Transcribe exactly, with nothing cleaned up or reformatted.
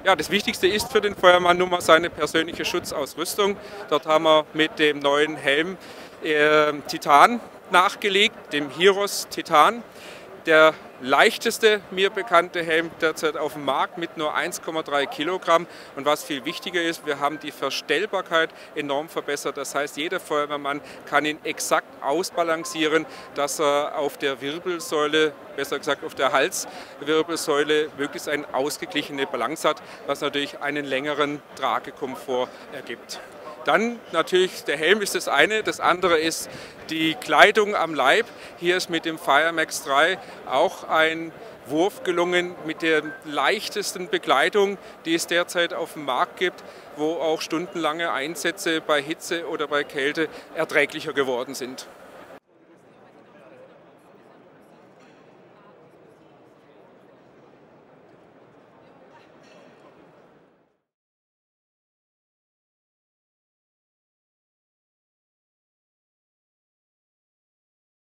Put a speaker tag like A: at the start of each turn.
A: Ja, das Wichtigste ist für den Feuerwehrmann nun mal seine persönliche Schutzausrüstung. Dort haben wir mit dem neuen Helm äh, Titan nachgelegt, dem Heros Titan. Der leichteste mir bekannte Helm derzeit auf dem Markt mit nur eins Komma drei Kilogramm. Und was viel wichtiger ist, wir haben die Verstellbarkeit enorm verbessert. Das heißt, jeder Feuerwehrmann kann ihn exakt ausbalancieren, dass er auf der Wirbelsäule, besser gesagt auf der Halswirbelsäule, möglichst eine ausgeglichene Balance hat, was natürlich einen längeren Tragekomfort ergibt. Dann natürlich, der Helm ist das eine, das andere ist die Kleidung am Leib. Hier ist mit dem FireMax drei auch ein Wurf gelungen mit der leichtesten Bekleidung, die es derzeit auf dem Markt gibt, wo auch stundenlange Einsätze bei Hitze oder bei Kälte erträglicher geworden sind.